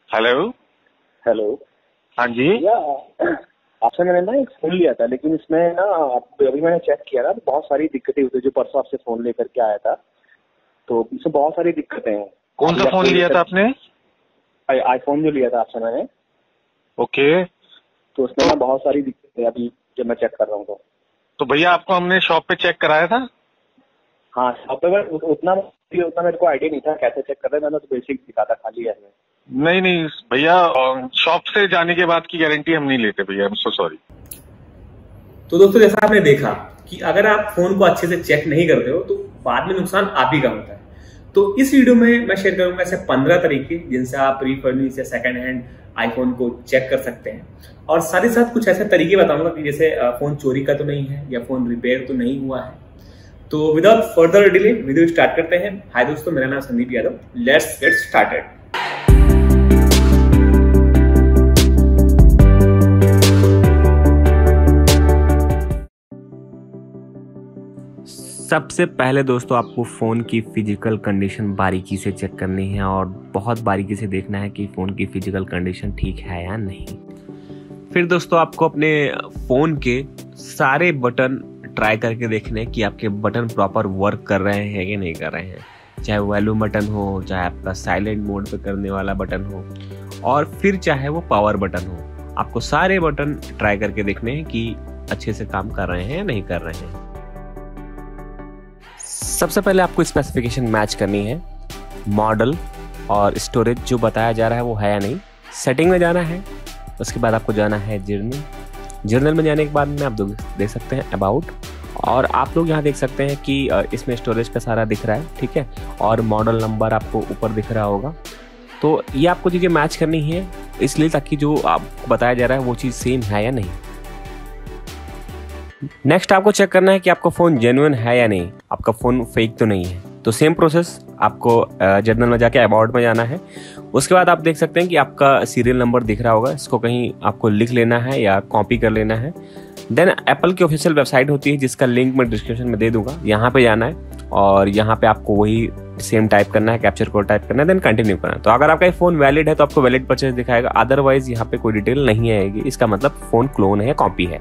Hello. Hello. हाँ जी। भैया, आपसे मैंने ना एक फोन लिया था, लेकिन इसमें ना अभी मैंने चेक किया ना तो बहुत सारी दिक्कतें हुई थी। जो परसों आपसे फोन लेकर के आया था तो इसमें बहुत सारी दिक्कतें हैं। कौन सा फोन लिया था आपने? आईफोन जो लिया था आपसे मैंने, ओके। तो उसमें ना बहुत सारी दिक्कतें हैं अभी जब मैं चेक कर रहा हूँ तो भैया आपको हमने शॉप पे चेक कराया था? हाँ, शॉप पे उतना मेरे को आइडिया नहीं था कैसे चेक कर रहे हैं। मैंने तो बेसिक दिखा था खाली है। नहीं नहीं भैया, शॉप से जाने के बाद की गारंटी हम नहीं लेते भैया, आई एम सो सॉरी। तो दोस्तों, जैसा आपने देखा कि अगर आप फोन को अच्छे से चेक नहीं करते हो तो बाद में नुकसान आप ही का होता है। तो इस वीडियो में मैं शेयर करूंगा ऐसे 15 तरीके जिनसे आप रिफर्निश या सेकंड हैंड आईफोन को चेक कर सकते हैं, और साथ ही साथ कुछ ऐसे तरीके बताऊंगा कि जैसे फोन चोरी का तो नहीं है या फोन रिपेयर तो नहीं हुआ है। तो without further delay video start करते हैं। हाय दोस्तों, मेरा नाम Sandeep Yadav. Let's get started. सबसे पहले दोस्तों, आपको फ़ोन की फिजिकल कंडीशन बारीकी से चेक करनी है और बहुत बारीकी से देखना है कि फ़ोन की फिजिकल कंडीशन ठीक है या नहीं। फिर दोस्तों, आपको अपने फ़ोन के सारे बटन ट्राई करके देखने कि आपके बटन प्रॉपर वर्क कर रहे हैं कि नहीं कर रहे हैं। चाहे वॉल्यूम बटन हो, चाहे आपका साइलेंट मोड पे करने वाला बटन हो, और फिर चाहे वो पावर बटन हो। आपको सारे बटन ट्राई करके देखने हैं कि अच्छे से काम कर रहे हैं या नहीं कर रहे हैं। सबसे पहले आपको स्पेसिफिकेशन मैच करनी है, मॉडल और स्टोरेज जो बताया जा रहा है वो है या नहीं। सेटिंग में जाना है, उसके बाद आपको जाना है जर्नल में जाने के बाद में आप देख सकते हैं अबाउट, और आप लोग यहाँ देख सकते हैं कि इसमें स्टोरेज का सारा दिख रहा है, ठीक है, और मॉडल नंबर आपको ऊपर दिख रहा होगा। तो ये आपको चीज़ें मैच करनी है इसलिए ताकि जो आपको बताया जा रहा है वो चीज़ सेम है या नहीं। नेक्स्ट आपको चेक करना है कि आपका फ़ोन जेन्युइन है या नहीं, आपका फ़ोन फेक तो नहीं है। तो सेम प्रोसेस, आपको जर्नल में जाके अबाउट में जाना है। उसके बाद आप देख सकते हैं कि आपका सीरियल नंबर दिख रहा होगा, इसको कहीं आपको लिख लेना है या कॉपी कर लेना है। देन एप्पल की ऑफिशियल वेबसाइट होती है जिसका लिंक मैं डिस्क्रिप्शन में दे दूंगा, यहाँ पे जाना है और यहाँ पे आपको वही सेम टाइप करना है, कैप्चर कोड टाइप करना है, देन कंटिन्यू करना है। तो अगर आपका फ़ोन वैलिड है तो आपको वैलिड परचेज दिखाएगा, अदरवाइज यहाँ पे कोई डिटेल नहीं आएगी। इसका मतलब फ़ोन क्लोन है या कॉपी है।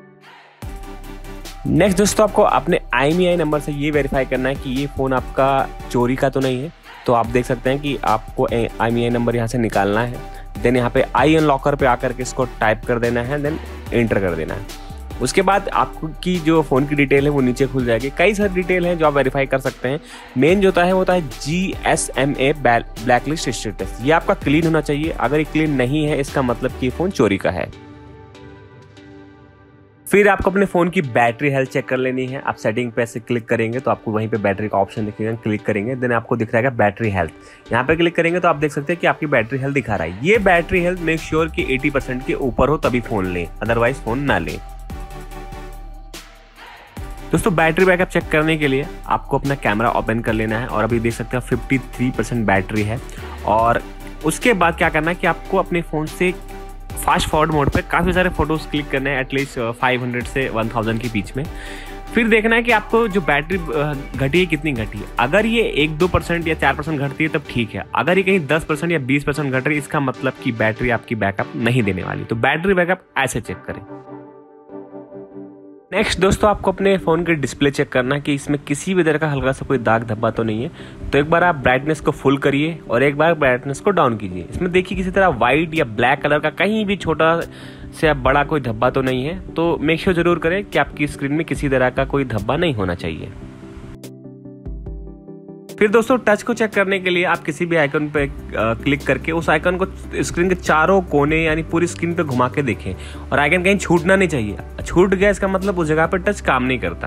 नेक्स्ट दोस्तों, आपको अपने IMEI नंबर से ये वेरीफाई करना है कि ये फ़ोन आपका चोरी का तो नहीं है। तो आप देख सकते हैं कि आपको IMEI नंबर यहाँ से निकालना है, देन यहाँ पे आई अनलॉकर पे आकर के इसको टाइप कर देना है, देन एंटर कर देना है। उसके बाद आपकी जो फ़ोन की डिटेल है वो नीचे खुल जाएगी। कई सारी डिटेल हैं जो आप वेरीफाई कर सकते हैं। मेन जो होता है GSMA ब्लैकलिस्ट स्टेटस, ये आपका क्लीन होना चाहिए। अगर ये क्लीन नहीं है इसका मतलब कि फ़ोन चोरी का है। फिर आपको अपने फ़ोन की बैटरी हेल्थ चेक कर लेनी है। आप सेटिंग पे ऐसे क्लिक करेंगे तो आपको वहीं पे बैटरी का ऑप्शन दिखेगा, क्लिक करेंगे, देन आपको दिख रहेगा बैटरी हेल्थ। यहाँ पे क्लिक करेंगे तो आप देख सकते हैं कि आपकी बैटरी हेल्थ दिखा रहा है। ये बैटरी हेल्थ मेक श्योर कि 80% के ऊपर हो तभी फ़ोन लें, अदरवाइज फ़ोन ना लें। दोस्तों, बैटरी बैकअप चेक करने के लिए आपको अपना कैमरा ओपन कर लेना है और अभी देख सकते हैं 53% बैटरी है। और उसके बाद क्या करना है कि आपको अपने फ़ोन से फास्ट फॉरवर्ड मोड पे काफ़ी सारे फोटोज़ क्लिक करने हैं, एटलीस्ट 500 से 1000 के बीच में। फिर देखना है कि आपको जो बैटरी घटी है कितनी घटी है। अगर ये 1-2% या 4% घटती है तब ठीक है। अगर ये कहीं 10% या 20% घट रही है, इसका मतलब कि बैटरी आपकी बैकअप नहीं देने वाली। तो बैटरी बैकअप ऐसे चेक करें। नेक्स्ट दोस्तों, आपको अपने फ़ोन के डिस्प्ले चेक करना है कि इसमें किसी भी तरह का हल्का सा कोई दाग धब्बा तो नहीं है। तो एक बार आप ब्राइटनेस को फुल करिए और एक बार ब्राइटनेस को डाउन कीजिए। इसमें देखिए किसी तरह वाइट या ब्लैक कलर का कहीं भी छोटा से बड़ा कोई धब्बा तो नहीं है। तो मेक श्योर जरूर करें कि आपकी स्क्रीन में किसी तरह का कोई धब्बा नहीं होना चाहिए। फिर दोस्तों, टच को चेक करने के लिए आप किसी भी आइकन पे क्लिक करके उस आइकन को स्क्रीन के चारों कोने यानी पूरी स्क्रीन पे घुमा के देखें, और आइकन कहीं छूटना नहीं चाहिए। छूट गया इसका मतलब उस जगह पर टच काम नहीं करता।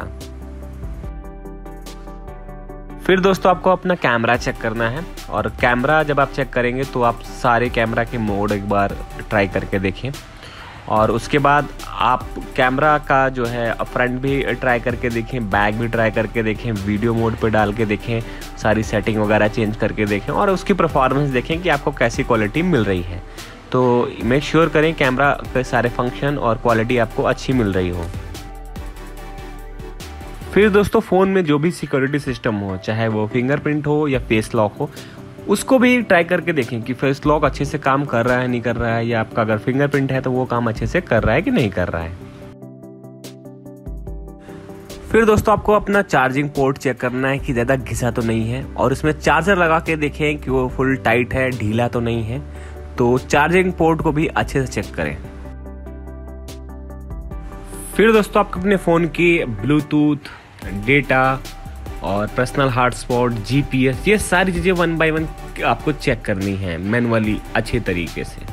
फिर दोस्तों, आपको अपना कैमरा चेक करना है, और कैमरा जब आप चेक करेंगे तो आप सारे कैमरा के मोड एक बार ट्राई करके देखें, और उसके बाद आप कैमरा का जो है फ्रंट भी ट्राई करके देखें, बैक भी ट्राई करके देखें, वीडियो मोड पे डाल के देखें, सारी सेटिंग वगैरह चेंज करके देखें, और उसकी परफॉर्मेंस देखें कि आपको कैसी क्वालिटी मिल रही है। तो मेक श्योर करें कैमरा के सारे फंक्शन और क्वालिटी आपको अच्छी मिल रही हो। फिर दोस्तों, फ़ोन में जो भी सिक्योरिटी सिस्टम हो, चाहे वो फिंगरप्रिंट हो या फेस लॉक हो, उसको भी ट्राई करके देखें कि फेस लॉक अच्छे से काम कर रहा है नहीं कर रहा है, या आपका अगर फिंगरप्रिंट है तो वो काम अच्छे से कर रहा है कि नहीं कर रहा है। फिर दोस्तों आपको अपना चार्जिंग पोर्ट चेक करना है कि ज़्यादा घिसा तो नहीं है, और इसमें चार्जर लगा के देखें कि वो फुल टाइट है, ढीला तो नहीं है। तो चार्जिंग पोर्ट को भी अच्छे से चेक करें। फिर दोस्तों आपको अपने फ़ोन की ब्लूटूथ, डेटा और पर्सनल हॉटस्पॉट, GPS, ये सारी चीज़ें 1 बाय 1 आपको चेक करनी है मैनुअली अच्छे तरीके से।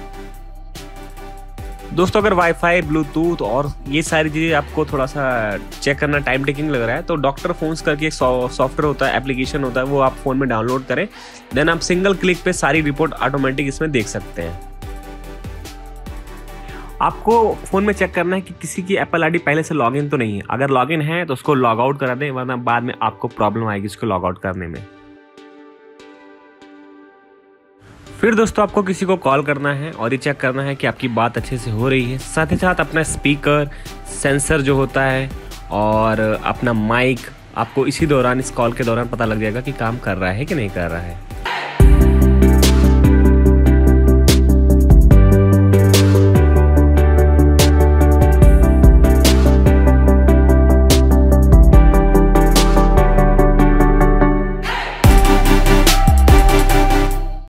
दोस्तों अगर वाईफाई, ब्लूटूथ और ये सारी चीज़ें आपको थोड़ा सा चेक करना टाइम टेकिंग लग रहा है, तो डॉक्टर फोन्स करके एक सॉफ्टवेयर होता है, एप्लीकेशन होता है, वो आप फ़ोन में डाउनलोड करें। देन आप सिंगल क्लिक पे सारी रिपोर्ट ऑटोमेटिक इसमें देख सकते हैं। आपको फ़ोन में चेक करना है कि किसी की एप्पल आईडी पहले से लॉगिन तो नहीं है। अगर लॉगिन है तो उसको लॉग आउट करा दें, वरना बाद में आपको प्रॉब्लम आएगी उसको लॉग आउट करने में। फिर दोस्तों आपको किसी को कॉल करना है और ये चेक करना है कि आपकी बात अच्छे से हो रही है। साथ ही साथ अपना स्पीकर, सेंसर जो होता है और अपना माइक आपको इसी दौरान, इस कॉल के दौरान पता लग जाएगा कि काम कर रहा है कि नहीं कर रहा है।